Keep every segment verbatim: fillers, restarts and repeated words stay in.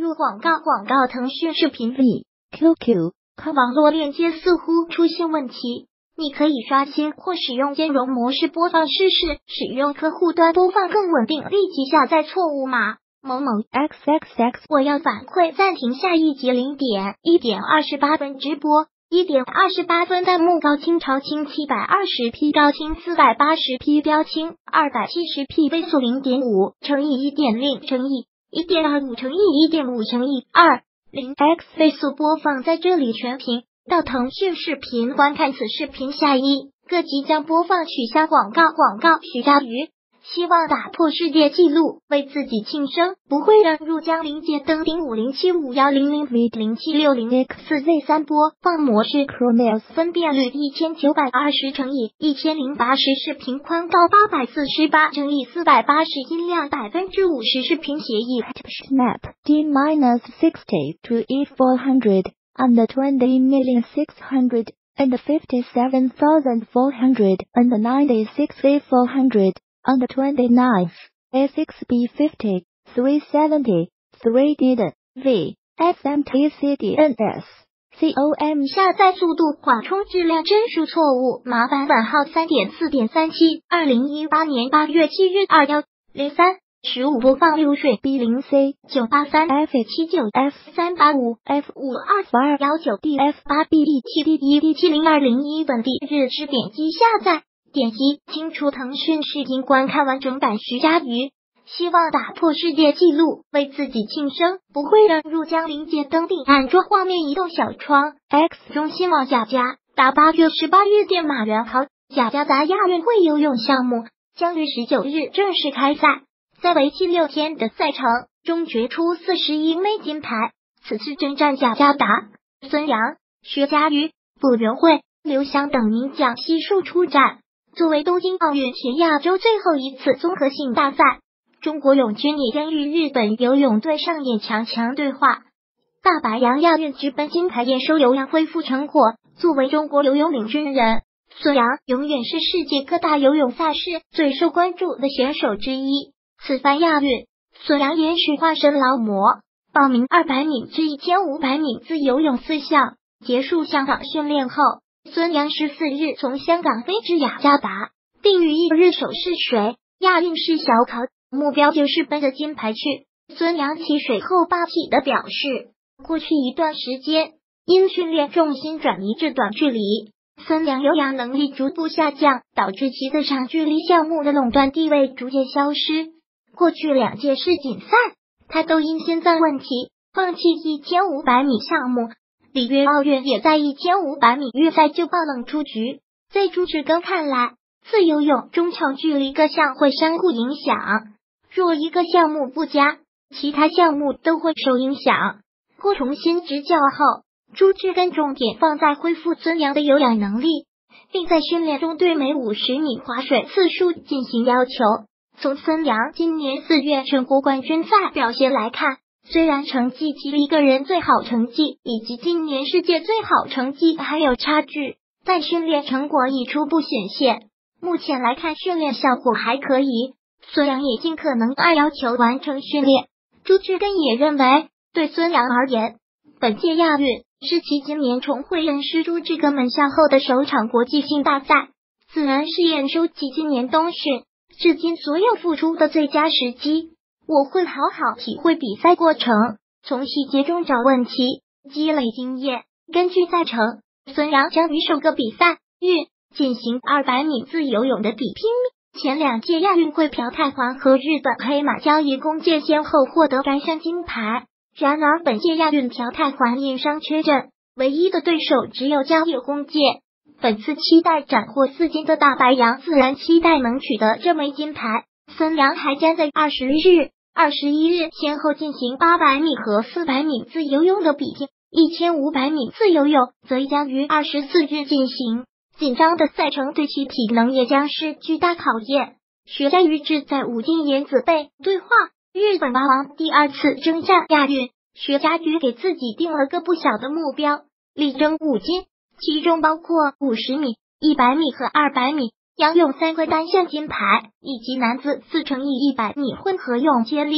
入广告。广告腾讯视频 V Q Q 网络链接似乎出现问题，你可以刷新或使用兼容模式播放试试，使用客户端播放更稳定。立即下载错误码某某 X X X。 我要反馈暂停下一集零点一点二十八分直播。一点二十八分弹幕高清超清七百二十 P 高清四百八十 P 标清二百七十 P 倍速 零点五 乘以 一点零 乘以 一点二五 乘以 一点五 乘以 二零 X 倍速播放在这里全屏。到腾讯视频观看此视频下一个即将播放取消广告。广告徐嘉余希望打破世界纪录，为自己庆生，不会让入江临界登顶五零七五一零零 V 零七六零 X Z 三播放模式 Chromeos 分辨率一千九百二十乘以一千零八十，视频宽高八百四十八乘以四百八十，音量百分之五十，视频协议 Snap D minus sixty to E four hundred and twenty million six hundred and fifty seven thousand four hundred and ninety six E four hundred on the twenty-ninth, A six B fifty, three seventy, three D D, V, S M T C D N S, C O M 下载速度缓冲质量帧数错误，麻烦版号 三点四点三七 二零一八年八月七日二一零三十五播放流水 B 零 C 九八三 F 七九 F 三八五 F 五二二一九 D F 八 B E 七 D D D 七零二零一本地日志点击下载。点击清除腾讯视频观看完整版。徐嘉余希望打破世界纪录，为自己庆生，不会让入江临界登顶。安卓画面移动小窗 X 中新网贾家达八月十八日电马元豪贾家达亚运会游泳项目将于十九日正式开赛，在为期六天的赛程中决出四十一枚金牌。此次征战贾家达、孙杨、徐嘉余、卜元慧、刘翔等名将悉数出战。作为东京奥运前亚洲最后一次综合性大赛，中国泳军也将与日本游泳队上演强强对话。大白洋亚运直奔金牌验收有氧恢复成果。作为中国游泳领军人，孙杨永远是世界各大游泳赛事最受关注的选手之一。此番亚运，孙杨延续化身劳模，报名二百米至一千五百米自由泳四项。结束香港训练后，孙杨十四日从香港飞至雅加达，并于翌日首试水。亚运是小考，目标就是奔着金牌去。孙杨起水后霸气的表示，过去一段时间因训练重心转移至短距离，孙杨有氧能力逐步下降，导致其在长距离项目的垄断地位逐渐消失。过去两届世锦赛，他都因心脏问题放弃一千五百米项目。里约奥运也在一千五百米预赛就爆冷出局。在朱志根看来，自由泳中长距离各项会相互影响，若一个项目不佳，其他项目都会受影响。过重新执教后，朱志根重点放在恢复孙杨的有氧能力，并在训练中对每五十米划水次数进行要求。从孙杨今年四月全国冠军赛表现来看，虽然成绩及一个人最好成绩以及今年世界最好成绩还有差距，但训练成果已初步显现。目前来看，训练效果还可以，孙杨也尽可能按要求完成训练。朱志根也认为，对孙杨而言，本届亚运是其今年重回恩师朱志根门下后的首场国际性大赛，自然是验收其今年冬训至今所有付出的最佳时机。我会好好体会比赛过程，从细节中找问题，积累经验。根据赛程，孙杨将于首个比赛日进行二百米自由泳的比拼。前两届亚运会朴泰桓和日本黑马交易弓箭先后获得该项金牌，然而本届亚运朴泰桓因伤缺阵，唯一的对手只有交易弓箭。本次期待斩获四金的大白杨自然期待能取得这枚金牌。孙杨还将在二十日、二十一日先后进行八百米和四百米自由泳的比拼，一千五百米自由泳则将于二十四日进行。紧张的赛程对其体能也将是巨大考验。徐嘉余志在武金颜子杯对话日本蛙王第二次征战亚运，徐嘉余给自己定了个不小的目标，力争五金，其中包括五十米、一百米和二百米仰泳三个单项金牌，以及男子四乘以一百米混合泳接力、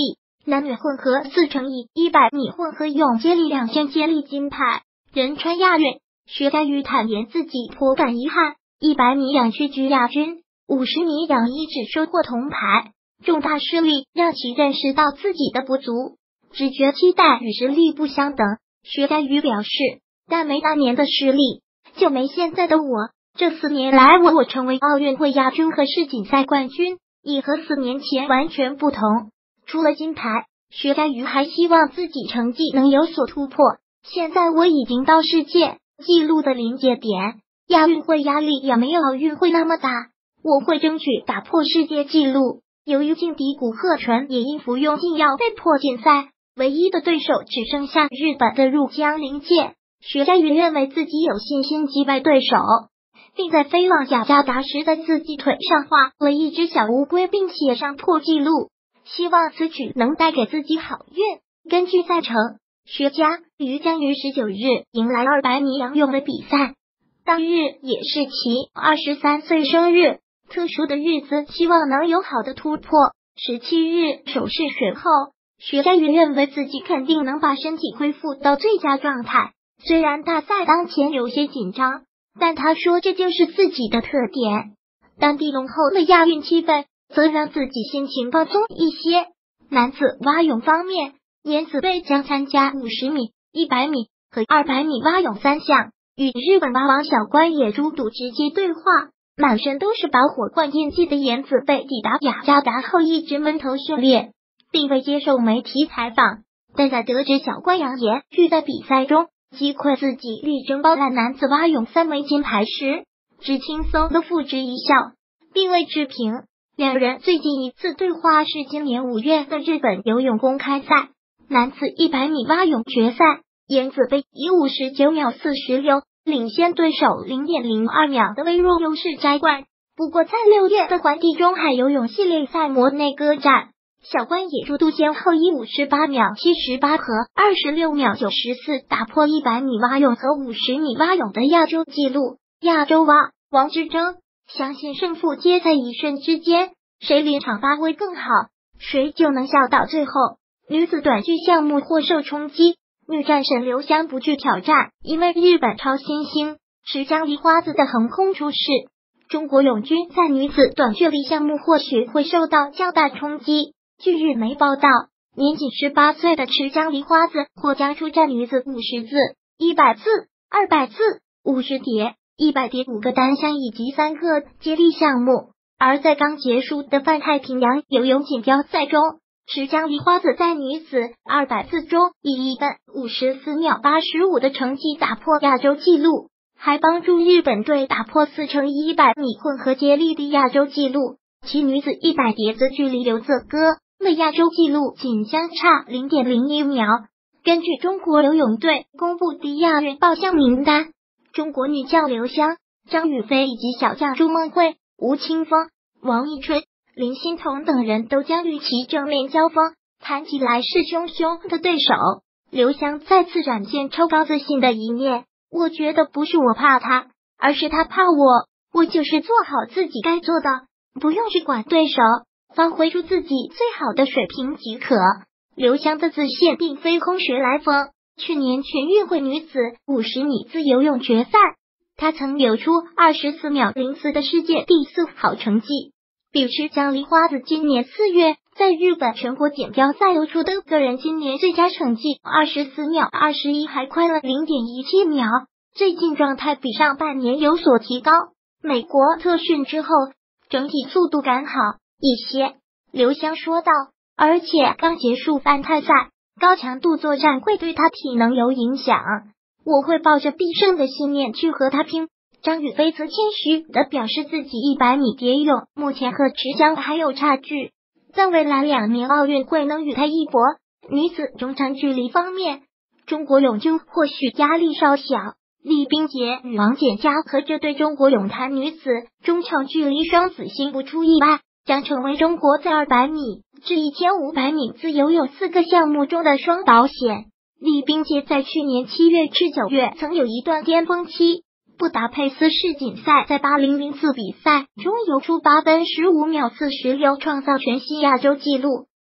男女混合四乘以一百米混合泳接力两项接力金牌，仁川亚运。薛家瑜坦言自己颇感遗憾，一百米仰屈居亚军，五十米仰一只收获铜牌，重大失利让其认识到自己的不足，只觉期待与实力不相等。薛家瑜表示，但没当年的实力，就没现在的我。这四年来，我我成为奥运会亚军和世锦赛冠军，已和四年前完全不同。除了金牌，薛家瑜还希望自己成绩能有所突破。现在我已经到世界纪录的临界点，亚运会压力也没有奥运会那么大，我会争取打破世界纪录。由于劲敌古贺纯也因服用禁药被迫禁赛，唯一的对手只剩下日本的入江陵介。薛家瑜认为自己有信心击败对手，并在飞往雅加达时的自己腿上画了一只小乌龟，并写上破纪录，希望此举能带给自己好运。根据赛程，薛家瑜将于十九日迎来二百米仰泳的比赛，当日也是其二十三岁生日，特殊的日子，希望能有好的突破。十七日手试水后，薛家瑜认为自己肯定能把身体恢复到最佳状态，虽然大赛当前有些紧张，但他说这就是自己的特点。当地浓厚的亚运气氛则让自己心情放松一些。男子蛙泳方面，颜子贝将参加五十米、一百米和二百米蛙泳三项，与日本蛙王小关野猪笃直接对话。满身都是把火罐印记的颜子贝抵达雅加达后一直闷头训练，并未接受媒体采访，但在得知小关扬言欲在比赛中击溃自己，力争包揽男子蛙泳三枚金牌时，只轻松的付之一笑，并未置评。两人最近一次对话是今年五月的日本游泳公开赛男子一百米蛙泳决赛，颜子贝以五十九秒四十六领先对手 零点零二秒的微弱优势摘冠。不过在六月的环地中海游泳系列赛模内歌战，小关野猪笃先后以五十八秒七十八和二十六秒九十四打破一百米蛙泳和五十米蛙泳的亚洲纪录。亚洲蛙王之争，相信胜负皆在一瞬之间，谁临场发挥更好，谁就能笑到最后。女子短距项目或受冲击，女战神刘湘不惧挑战，因为日本超新星池江梨花子的横空出世。中国泳军在女子短距离项目或许会受到较大冲击。据日媒报道，年仅十八岁的池江梨花子或将出战女子五十自、一百自、二百自、五十蝶、一百蝶五个单项以及三个接力项目。而在刚结束的泛太平洋游泳锦标赛中，池江梨花子在女子二百自中以一分五十四秒八十五的成绩打破亚洲纪录，还帮助日本队打破四乘一百米混合接力的亚洲纪录。其女子一百蝶子距离刘泽歌的亚洲纪录仅相差 零点零一秒。根据中国游泳队公布的亚运报项名单，中国女将刘湘、张雨霏以及小将朱梦慧、吴青峰、王一春、林欣彤等人都将与其正面交锋。谈起来势汹汹的对手，刘湘再次展现超高自信的一面。我觉得不是我怕他，而是他怕我，我就是做好自己该做的，不用去管对手，发挥出自己最好的水平即可。刘湘的自信并非空穴来风，去年全运会女子五十米自由泳决赛，她曾游出二十四秒零四的世界第四好成绩，比池江梨花子今年四月在日本全国锦标赛游出的个人今年最佳成绩二十四秒二十一还快了 零点一七秒，最近状态比上半年有所提高。美国特训之后，整体速度感好一些，刘湘说道，而且刚结束泛太赛，高强度作战会对他体能有影响，我会抱着必胜的信念去和他拼。张雨霏则谦虚地表示自己一百米蝶泳目前和池江还有差距，但未来两年奥运会能与他一搏。女子中长距离方面，中国泳军或许压力稍小，李冰洁与王简嘉和这对中国泳坛女子中长距离双子星不出意外将成为中国在二百米至一千五百米自由泳四个项目中的双保险。李冰洁在去年七月至九月曾有一段巅峰期，布达佩斯世锦赛在八零零四比赛中游出八分十五秒四十六，创造全新亚洲纪录。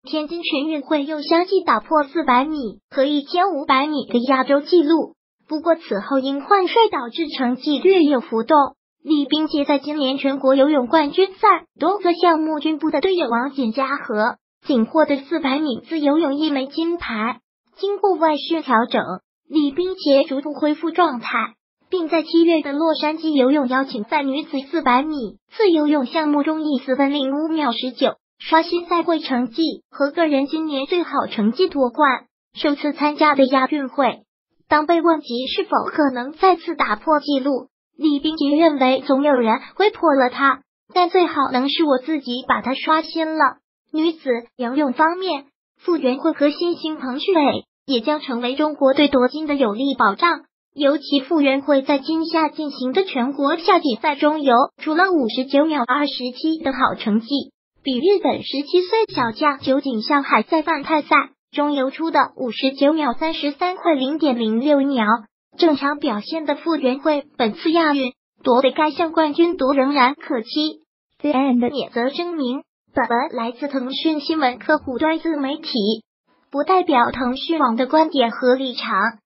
天津全运会又相继打破四百米和一千五百米的亚洲纪录。不过此后因换帅导致成绩略有浮动。李冰洁在今年全国游泳冠军赛多个项目均部的队友王简嘉和仅获得四百米自由泳一枚金牌。经过外训调整，李冰洁逐步恢复状态，并在七月的洛杉矶游泳邀请赛女子四百米自由泳项目中以四分零五秒十九刷新赛会成绩和个人今年最好成绩夺冠。首次参加的亚运会，当被问及是否可能再次打破纪录，李冰洁认为总有人会破了它，但最好能是我自己把它刷新了。女子游泳方面，傅园慧和新星彭旭伟也将成为中国队夺金的有力保障。尤其傅园慧在今夏进行的全国夏季赛中游出了五十九秒二十七的好成绩，比日本十七岁小将酒井向海在范泰赛中游出的五十九秒三十三快 零点零六秒。正常表现的傅园慧本次亚运夺得该项冠军夺仍然可期。The End 也则声明，本文来自腾讯新闻客户端自媒体，不代表腾讯网的观点和立场。